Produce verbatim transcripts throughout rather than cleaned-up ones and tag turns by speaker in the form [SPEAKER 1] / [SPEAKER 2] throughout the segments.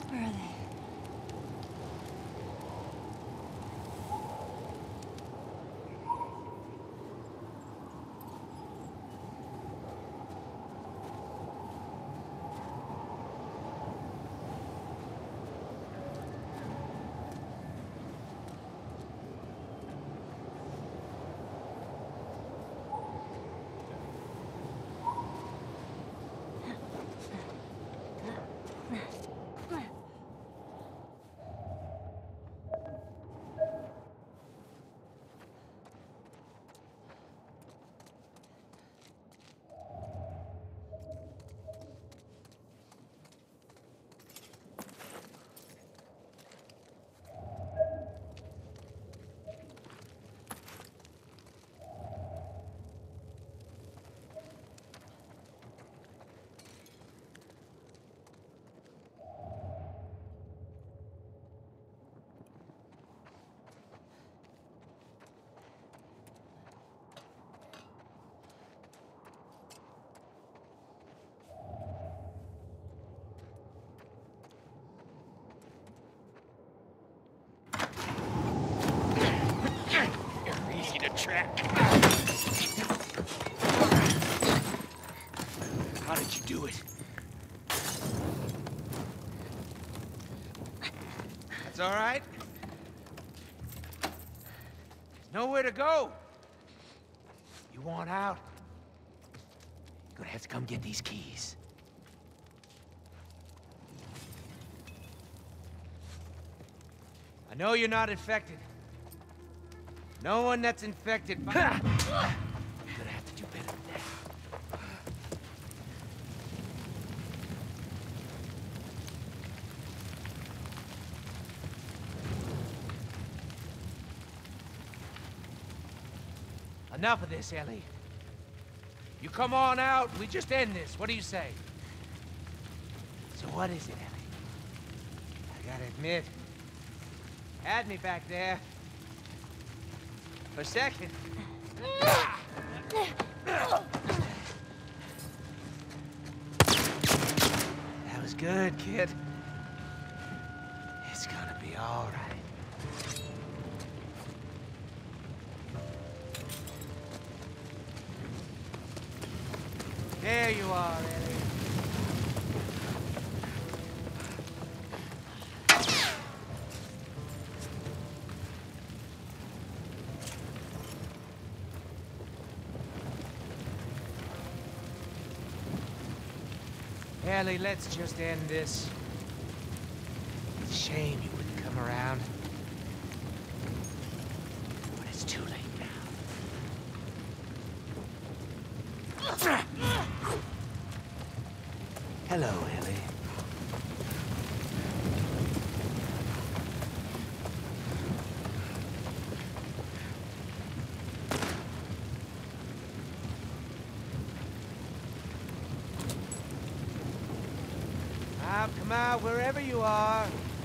[SPEAKER 1] Where are they?
[SPEAKER 2] Track. How did you do it? That's all right. There's nowhere to go. You want out? You're gonna have to come get these keys. I know you're not infected. No one that's infected by... You're gonna have to do better than that. Enough of this, Ellie. You come on out, we just end this. What do you say? So what is it, Ellie? I gotta admit, had me back there. For a second. That was good, kid. It's gonna be all right. There you are, Ellie. Ellie, let's just end this. It's a shame you wouldn't come around. But it's too late now. Hello, Ellie. Out, come out, wherever you are.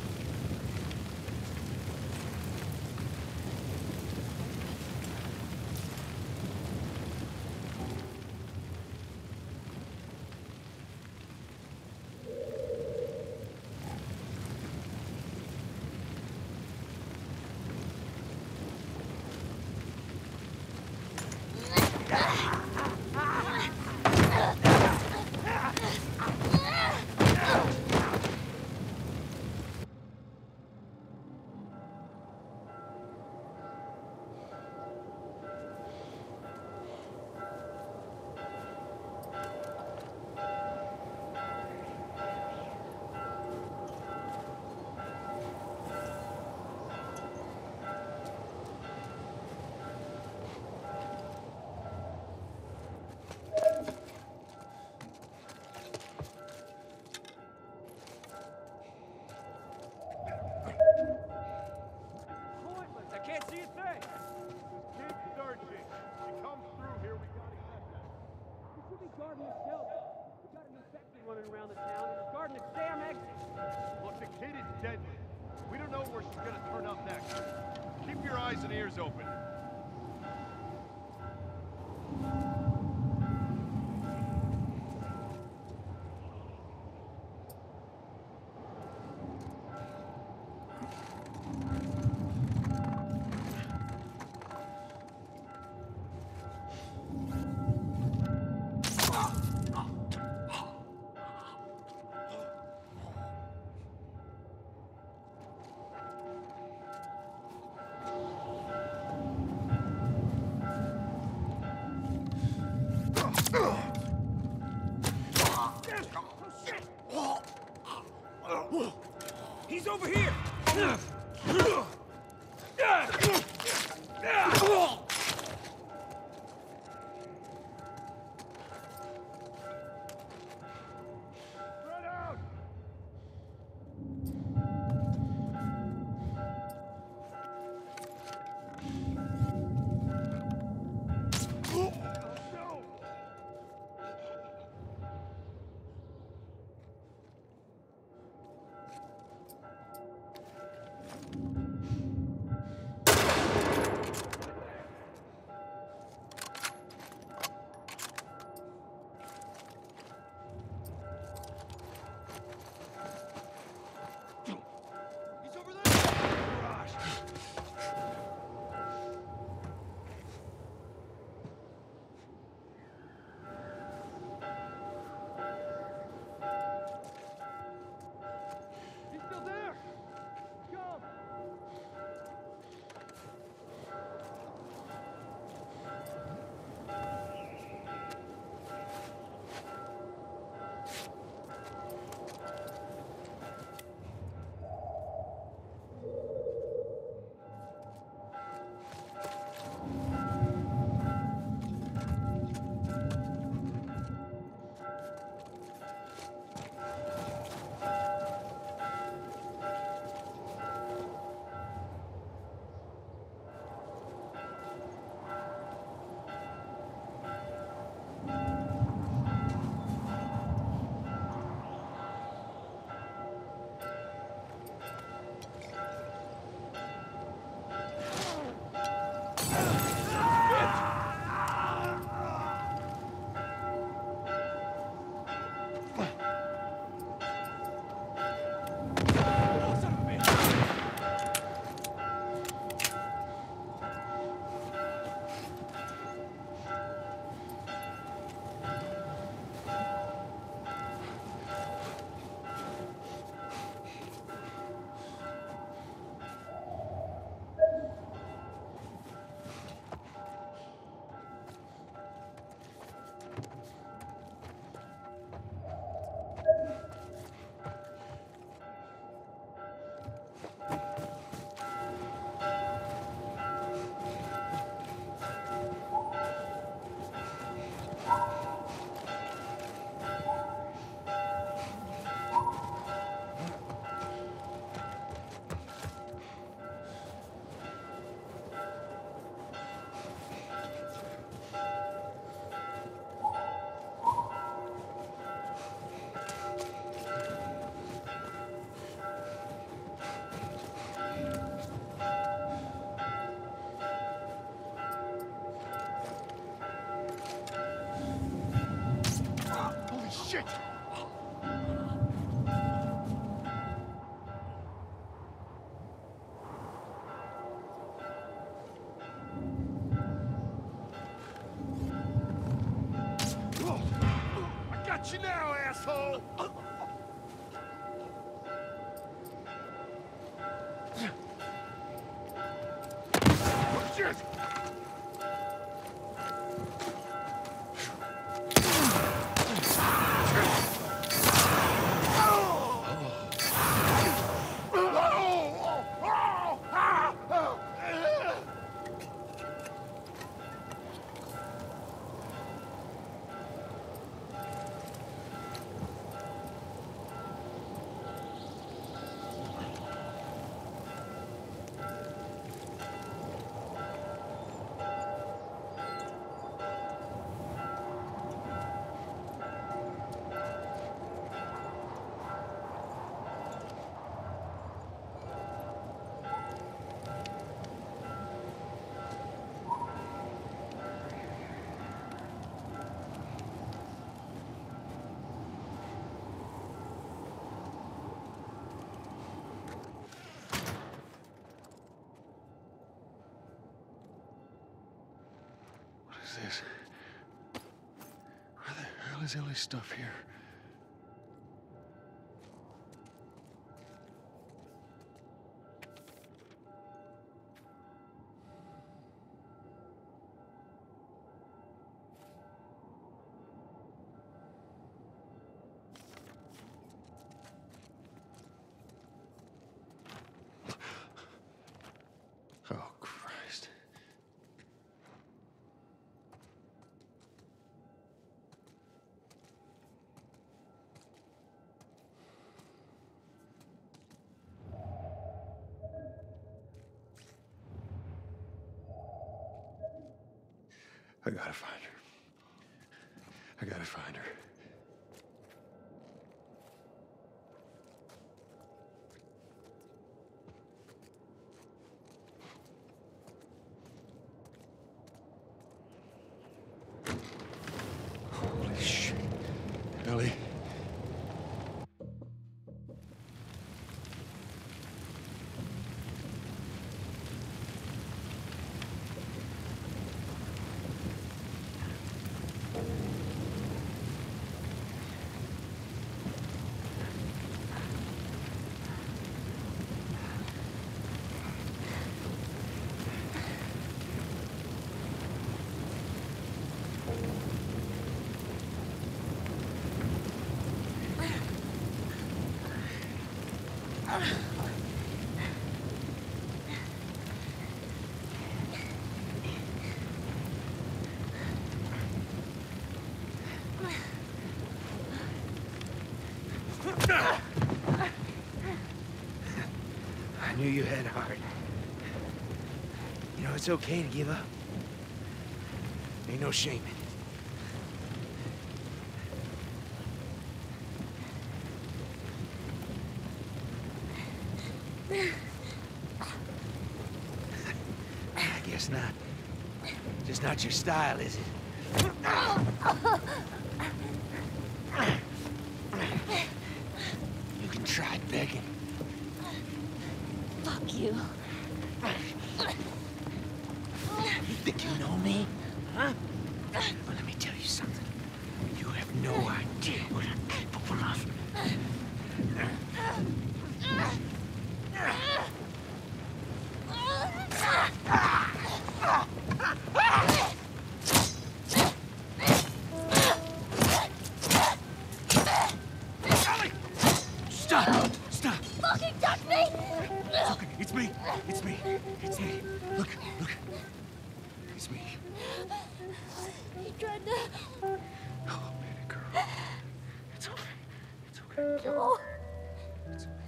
[SPEAKER 3] guarding the shelter. We got an infection running around the town, and he's guarding the damn exit.
[SPEAKER 4] Look, the kid is deadly. We don't know where she's gonna turn up next. Keep your eyes and ears open.
[SPEAKER 3] He's over here!
[SPEAKER 4] Spread out! Oh, no!
[SPEAKER 3] He's over there! Garage! He's still there! Come!
[SPEAKER 4] Holy shit! I got you now, asshole! Oh, shit! What is this? Where the hell is Ellie's stuff here?
[SPEAKER 1] I gotta find her. I gotta find her. Holy shit. Ellie.
[SPEAKER 2] I knew you had heart. You know, it's okay to give up. Ain't no shame in it. I guess not. Just not your style, is it? You can try begging.
[SPEAKER 5] Fuck you.
[SPEAKER 2] You think you know me? Huh? Well, let me tell you something. You have no idea what I'm capable of. Stop! Stop!
[SPEAKER 5] Fucking touch me!
[SPEAKER 2] It's okay. It's me. It's me. It's me. Look, look. It's me.
[SPEAKER 5] He tried to...
[SPEAKER 1] Oh, baby girl. It's okay. It's okay.
[SPEAKER 5] Joel.
[SPEAKER 1] It's okay.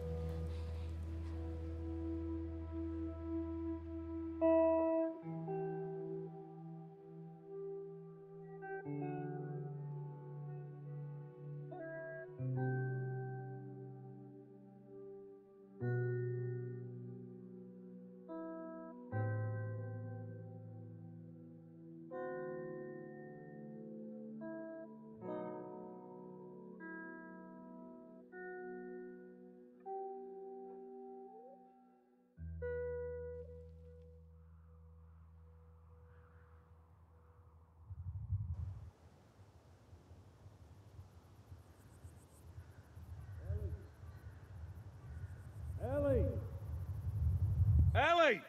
[SPEAKER 4] Ellie! Ellie!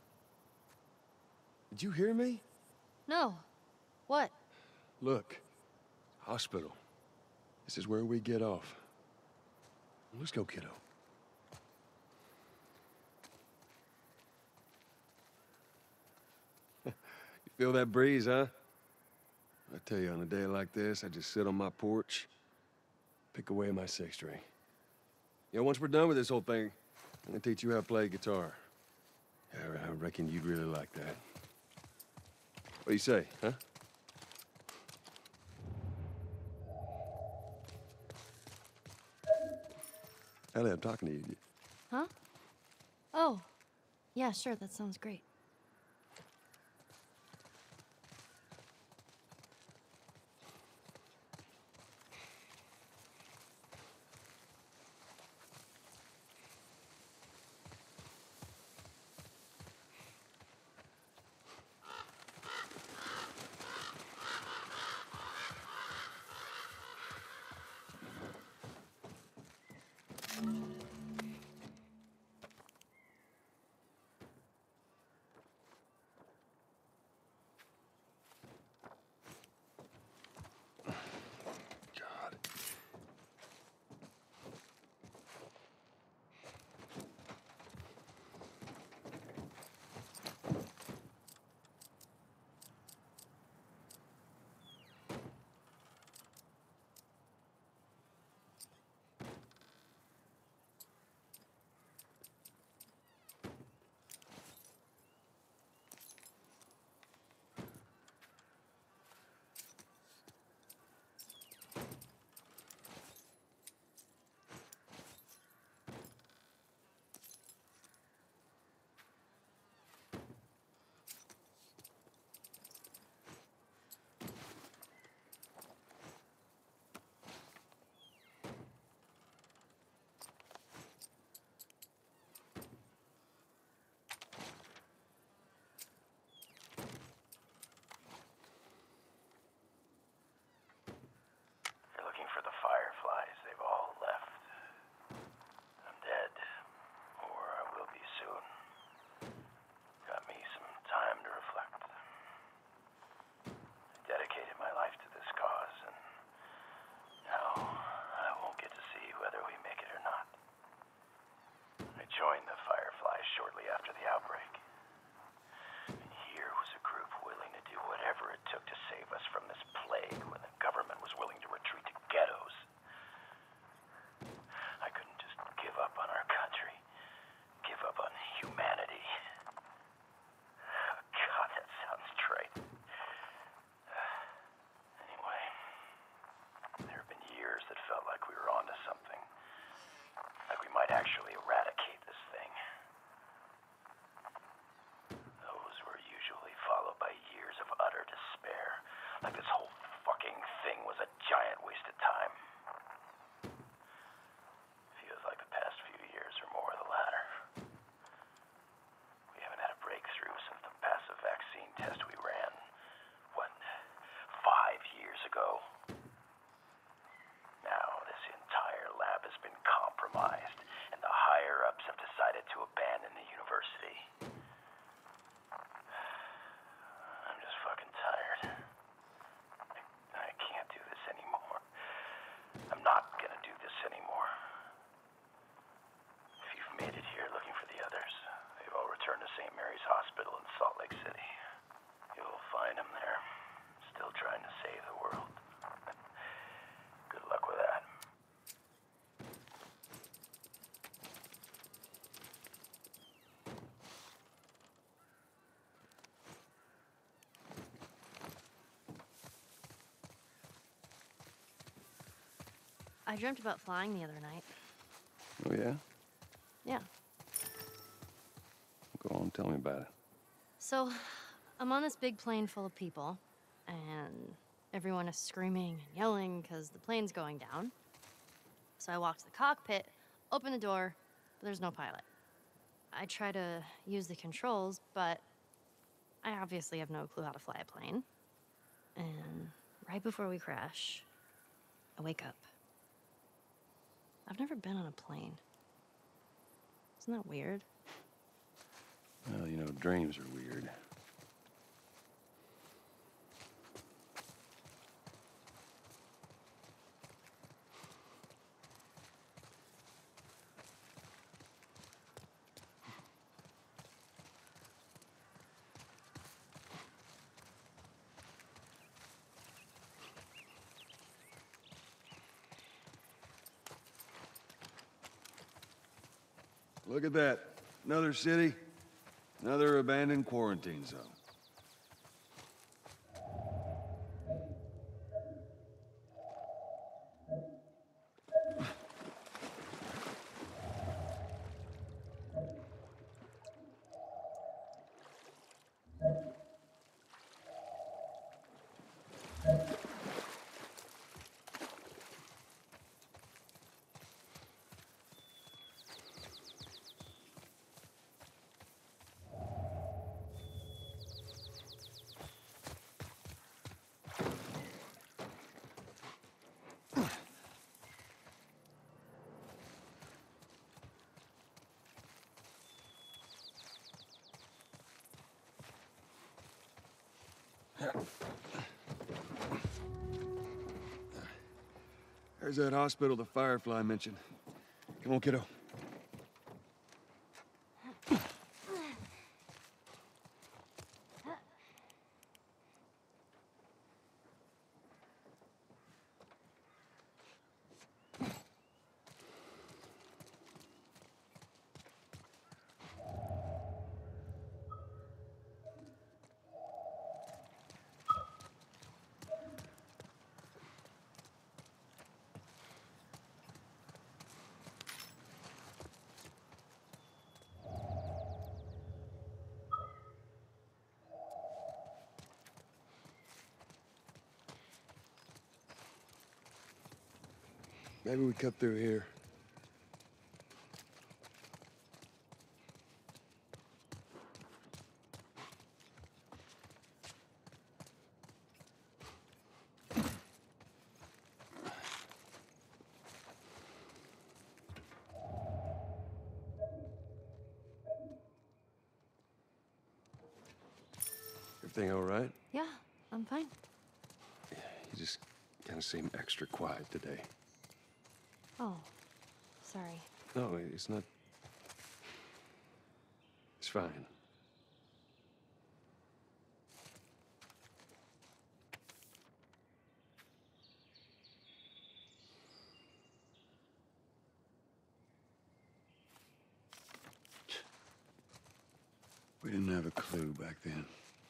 [SPEAKER 1] Did you hear me?
[SPEAKER 5] No. What?
[SPEAKER 1] Look. Hospital. This is where we get off. Let's go, kiddo. You feel that breeze, huh? I tell you, on a day like this, I just sit on my porch, pick away at my six string. You know, once we're done with this whole thing, I'm gonna teach you how to play guitar. Yeah, I reckon you'd really like that. What do you say, huh? Ellie, I'm talking to you.
[SPEAKER 5] Huh? Oh. Yeah, sure, that sounds great.
[SPEAKER 6] compromised, and the higher-ups have decided to abandon the university. I'm just fucking tired. I, I can't do this anymore. I'm not gonna do this anymore. If you've made it here looking for the others, they've all returned to Saint Mary's Hospital in Salt Lake City. You'll find them there, still trying to save the world. Good luck with that.
[SPEAKER 5] I dreamt about flying the other night.
[SPEAKER 1] Oh, yeah?
[SPEAKER 5] Yeah.
[SPEAKER 1] Go on, tell me about it.
[SPEAKER 5] So, I'm on this big plane full of people, and everyone is screaming and yelling because the plane's going down. So I walk to the cockpit, open the door, but there's no pilot. I try to use the controls, but I obviously have no clue how to fly a plane. And right before we crash, I wake up. I've never been on a plane. Isn't that weird?
[SPEAKER 1] Well, you know, dreams are weird. Look at that. Another city, another abandoned quarantine zone. There's that hospital the Firefly mentioned. Come on, kiddo. Maybe we cut through here. Everything all right?
[SPEAKER 5] Yeah, I'm fine.
[SPEAKER 1] You just kind of seem extra quiet today.
[SPEAKER 5] Oh, sorry.
[SPEAKER 1] No, it's not. It's fine. We didn't have a clue back then.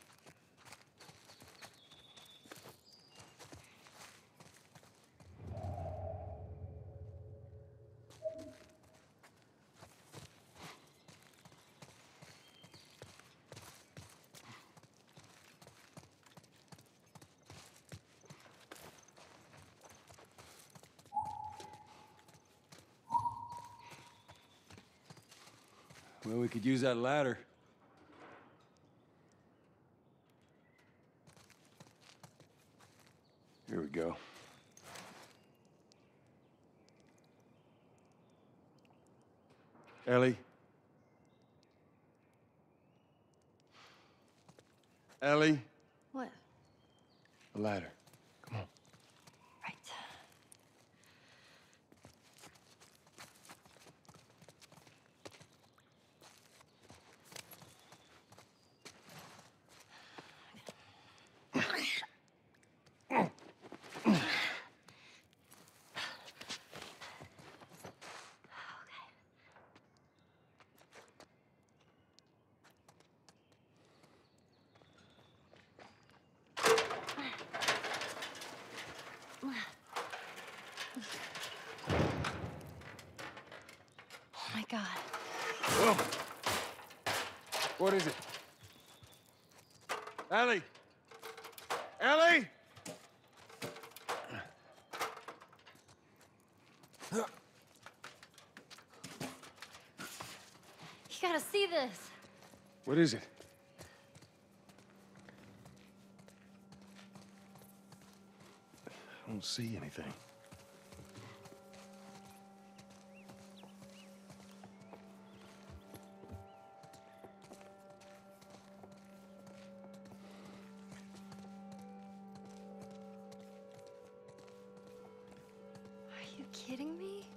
[SPEAKER 1] Well, we could use that ladder. Here we go. Ellie? Ellie?
[SPEAKER 5] What?
[SPEAKER 1] The ladder. Come on.
[SPEAKER 5] Right. Oh my God.
[SPEAKER 1] Whoa. What is it? Ellie? Ellie?
[SPEAKER 5] You gotta see this.
[SPEAKER 1] What is it? I don't see anything.
[SPEAKER 5] Are you kidding me?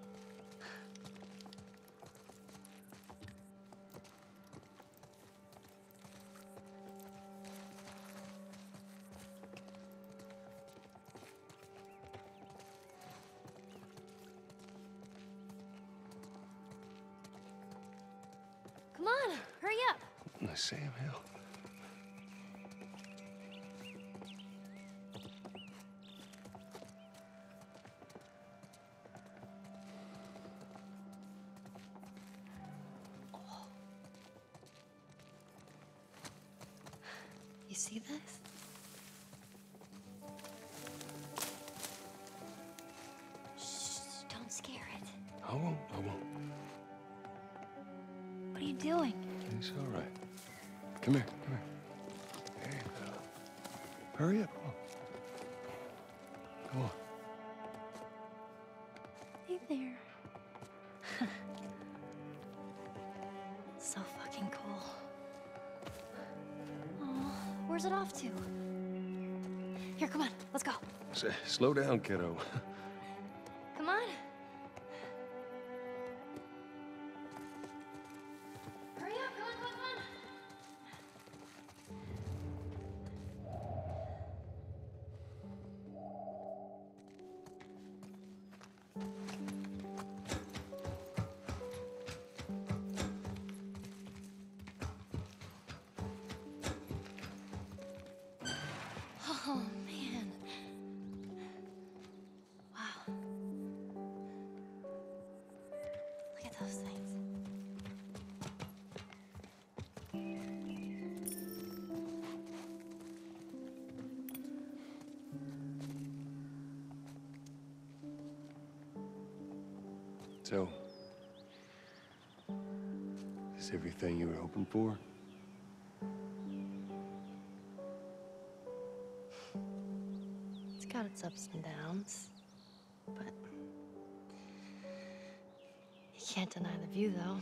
[SPEAKER 5] Come on, hurry up.
[SPEAKER 1] What the Sam Hill?
[SPEAKER 5] You see this? Shh, don't scare it.
[SPEAKER 1] I won't, I won't.
[SPEAKER 5] What are you doing?
[SPEAKER 1] It's all right. Come here, come here. There you go. Hurry up, come on. Come on.
[SPEAKER 5] Hey there. So fucking cool. Oh, where's it off to? Here, come on, let's go.
[SPEAKER 1] S- slow down, kiddo.
[SPEAKER 5] Come on. Hurry up, come on, come on, come on. Oh, man. Wow. Look at those things.
[SPEAKER 1] So, is everything you were hoping for?
[SPEAKER 5] It's got its ups and downs, but you can't deny the view, though.